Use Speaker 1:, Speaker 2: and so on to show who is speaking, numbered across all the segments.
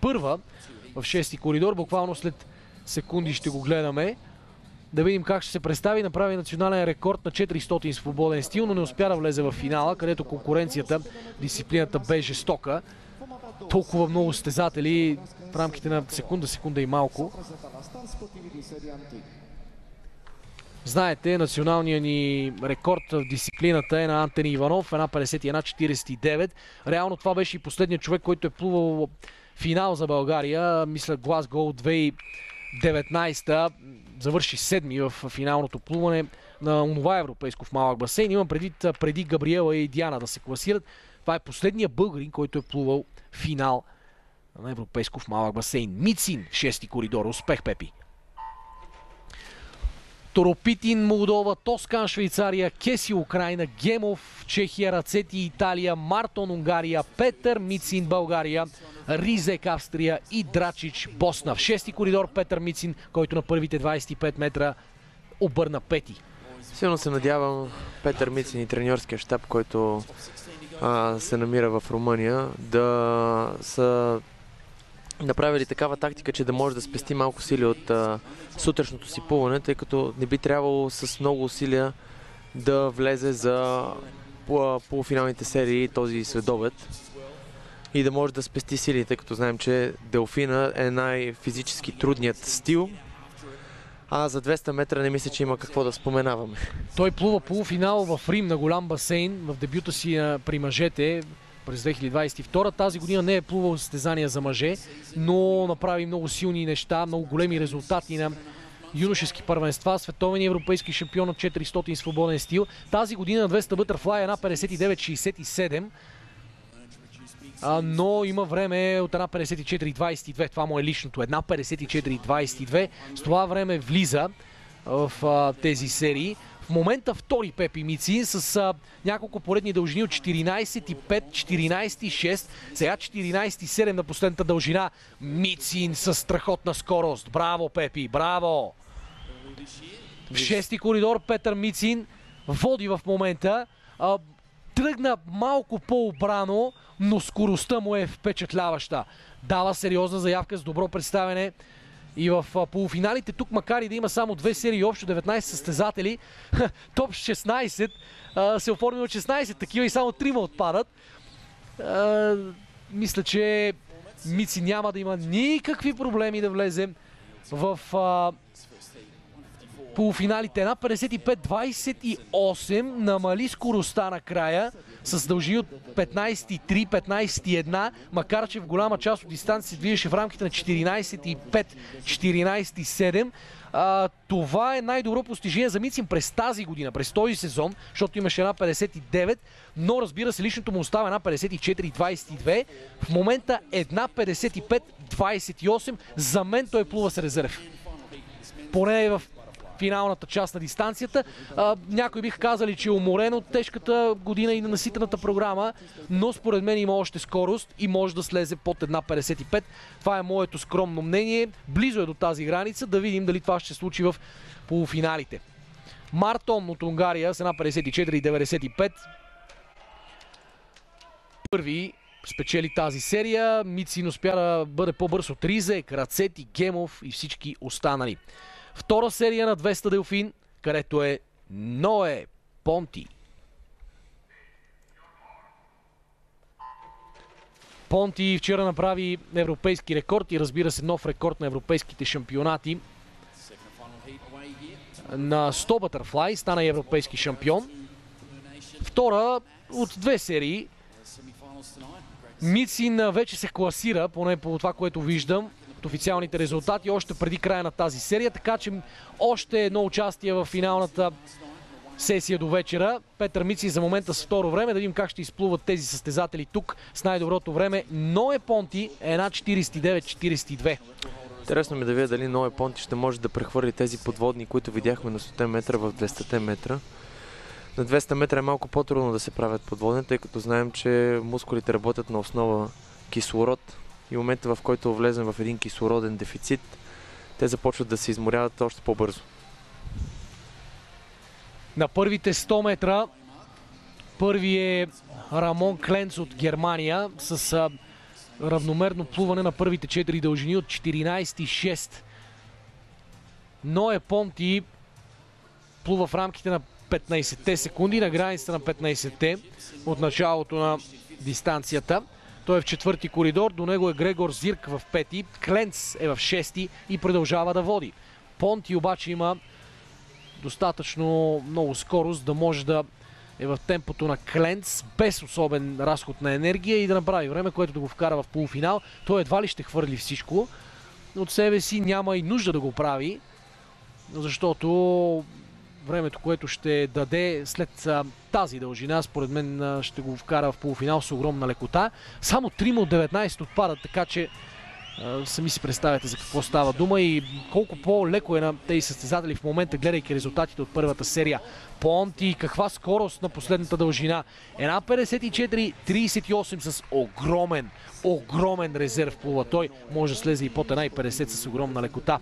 Speaker 1: първа в 6-ти коридор. Буквално след секунди ще го гледаме. Да видим как ще се представи. Направи национален рекорд на 400 свободен стил, но не успя да влезе в финала, където конкуренцията, дисциплината бе жестока. Толкова много състезатели в рамките на секунда и малко. Знаете, националният ни рекорд в дисциплината е на Антони Иванов, 1.51.49. Реално това беше и последният човек, който е плувал финал за България. Мисля, Глазго от 2019 завърши седми в финалното плуване на онова европейско в малък басейн. Имам преди Габриела и Диана да се класират. Това е последният българин, който е плувал финал на европейско в малък басейн. Мицин, 6-ти коридор. Успех, Пепи! Торопитин, Молдова, Тоскан, Швейцария, Кеси, Украина, Гемов, Чехия, Рацети, Италия, Мартон, Унгария, Петър Мицин, България, Ризек, Австрия и Драчич, Босна. В 6-ти коридор Петър Мицин, който на първите 25 метра обърна пети.
Speaker 2: Силно се надявам Петър Мицин и треньорския щаб, който се намира в Румъния, да са направили такава тактика, че да може да спести малко сили от сутрешното си плуване, тъй като не би трябвало с много усилия да влезе за полуфиналните серии този следобед и да може да спести сили, тъй като знаем, че делфина е най-физически трудният стил, а за 200 метра не мисля, че има какво да споменаваме.
Speaker 1: Той плува полуфинал в Рим на голям басейн в дебюта си при мъжете през 2022. Тази година не е плувал състезания за мъже, но направи много силни неща, много големи резултати на юношески първенства, световен и европейски шампион от 400 свободен стил. Тази година на 200 Butterfly е 1.59.67, но има време от 1.54.22. Това му е личното. 1.54.22. С това време влиза в тези серии. В момента втори Пепи Мицин с няколко поредни дължини от 14.5, 14.6, сега 14.7 на последната дължина. Мицин с страхотна скорост. Браво, Пепи, браво! В 6-ти коридор Петър Мицин води в момента. Тръгна малко по-обрано, но скоростта му е впечатляваща. Дава сериозна заявка с добро представяне. И в полуфиналите тук, макар и да има само 2 серии, общо 19 състезатели, топ 16 се оформи от 16 такива и само 3 отпадат. Мисля, че Мици няма да има никакви проблеми да влезе в полуфиналите. 1.55.28 намали скоростта накрая с дължини от 15.3, 15.1, макар че в голяма част от дистанция се движеше в рамките на 14.5, 14.7. Това е най-добро постижение за Мицин през тази година, през този сезон, защото имаше 1.59, но разбира се личното му остава 1.54.22. В момента 1.55.28. За мен той плува с резерв. Поне в финалната част на дистанцията. Някои биха казали, че е уморен от тежката година и на наситената програма, но според мен има още скорост и може да слезе под 1.55. Това е моето скромно мнение. Близо е до тази граница. Да видим дали това ще се случи в полуфиналите. Мартон от Унгария с 1.54.95. Първи спечели тази серия. Мицин успя да бъде по-бърз от Ризек, Рацети, Гемов и всички останали. Втора серия на 200 Делфин, където е Ное Понти. Понти вчера направи европейски рекорд и разбира се нов рекорд на европейските шампионати. На 100 Butterfly стана европейски шампион. Втора от 2 серии. Мицин вече се класира, поне по това, което виждам, официалните резултати още преди края на тази серия, така че още едно участие в финалната сесия до вечера. Петър Мицин за момента с второ време, да видим как ще изплуват тези състезатели тук с най-доброто време. Ное Понти е 1.49.42.
Speaker 2: Интересно ми да видя дали Ное Понти ще може да прехвърли тези подводни, които видяхме на 100 метра в 200 метра. На 200 метра е малко по-трудно да се правят подводни, тъй като знаем, че мускулите работят на основа кислород. И в момента, в който влезем в един кислороден дефицит, те започват да се изморяват още по-бързо.
Speaker 1: На първите 100 метра първи е Рамон Кленц от Германия с равномерно плуване на първите 4 дължини от 14,6. Ное Понти плува в рамките на 15-те секунди, на границата на 15-те от началото на дистанцията. Той е в четвърти коридор, до него е Грегор Зирк в пети, Кленц е в шести и продължава да води. Понти обаче има достатъчно много скорост да може да е в темпото на Кленц, без особен разход на енергия и да направи време, което да го вкара в полуфинал. Той едва ли ще хвърли всичко от себе си, няма и нужда да го прави, защото времето, което ще даде след тази дължина, според мен ще го вкара в полуфинал с огромна лекота. Само 3 от 19 отпадат, така че сами си представяте за какво става дума и колко по-леко е на тези състезатели в момента, гледайки резултатите от първата серия. Понти, каква скорост на последната дължина. 1.54.38 с огромен резерв плува. Той може да слезе и под 1.50 с огромна лекота.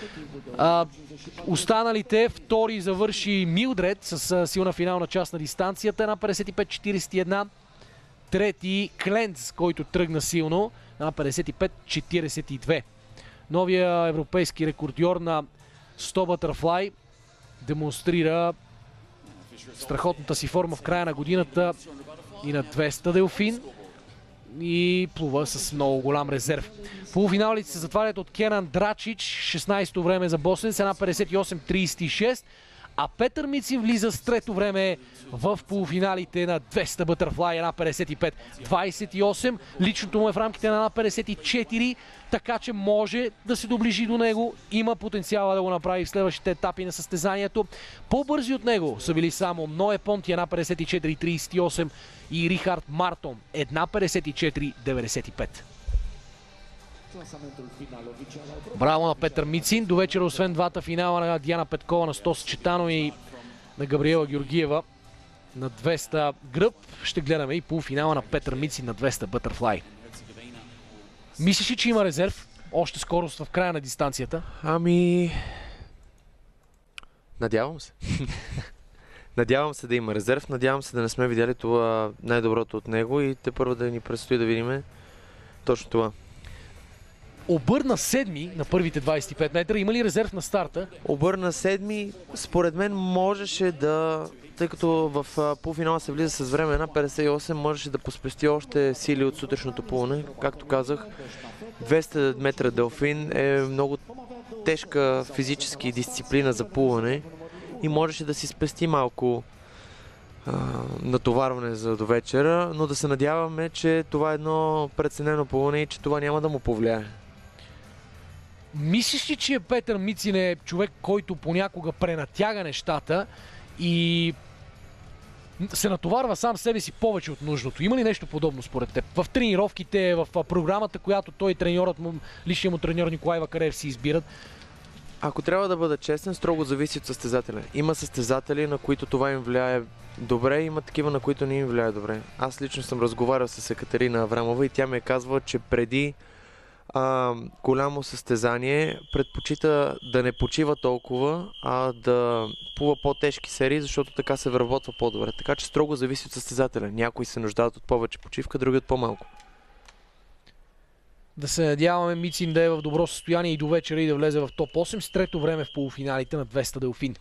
Speaker 1: Останалите, втори завърши Милдред с силна финална част на дистанцията, 1.55.41. Трети Кленц, който тръгна силно, на 55.42. Новия европейски рекордьор на 100 Butterfly демонстрира страхотната си форма в края на годината и на 200 Делфин и плува с много голям резерв. Полуфиналите се затварят от Кенан Драчич, 16-то време за босненец, 1.58.36, а Петър Мицин влиза с трето време в полуфиналите на 200 Butterfly, 1.55.28. Личното му е в рамките на 1.54, така че може да се доближи до него. Има потенциала да го направи в следващите етапи на състезанието. По-бързи от него са били само Ное Понти, 1.54.38 и Рихард Мартон, 1.54.95. Браво на Петър Мицин. До вечера, освен двата финала на Диана Петкова на 100 съчетано и на Габриела Георгиева на 200 гръб, ще гледаме и полуфинала на Петър Мицин на 200 Butterfly. Мислиш ли, че има резерв? Още скорост в края на дистанцията?
Speaker 2: Ами... Надявам се. Надявам се да има резерв. Надявам се да не сме видяли това най-доброто от него и тепърва да ни предстои да видим точно това.
Speaker 1: Обърна седми на първите 25 метра. Има ли резерв на старта?
Speaker 2: Обърна седми. Според мен можеше да... Тъй като в полуфинала се влиза с време 1.58, можеше да поспести още сили от сутрешното плуване. Както казах, 200 метра делфин е много тежка физически дисциплина за плуване и можеше да си спести малко натоварване за до вечера, но да се надяваме, че това е едно преценено плуване и че това няма да му повлияе.
Speaker 1: Мислиш ли, че Петър Мицин е човек, който понякога пренатяга нещата и се натоварва сам себе си повече от нужното? Има ли нещо подобно според теб? В тренировките, в програмата, която той и треньорът му, личният му треньор Николай Вакарев си избират?
Speaker 2: Ако трябва да бъда честен, строго зависи от състезателя. Има състезатели, на които това им влияе добре, има такива, на които не им влияе добре. Аз лично съм разговарял с Екатерина Аврамова и тя ми е казвала, че преди голямо състезание предпочита да не почива толкова, а да плува по-тежки серии, защото така се вработва по-добре. Така че строго зависи от състезателя. Някои се нуждаят от повече почивка, други от по-малко.
Speaker 1: Да се надяваме Мицин да е в добро състояние и до вечера и да влезе в топ 8 с трето време в полуфиналите на 200 Делфин.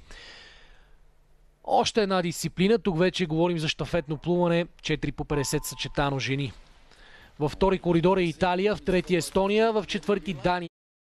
Speaker 1: Още една дисциплина. Тук вече говорим за щафетно плуване. 4 по 50 съчетано жени. Във втори коридор е Италия, в трети Естония, в четвърти Дания.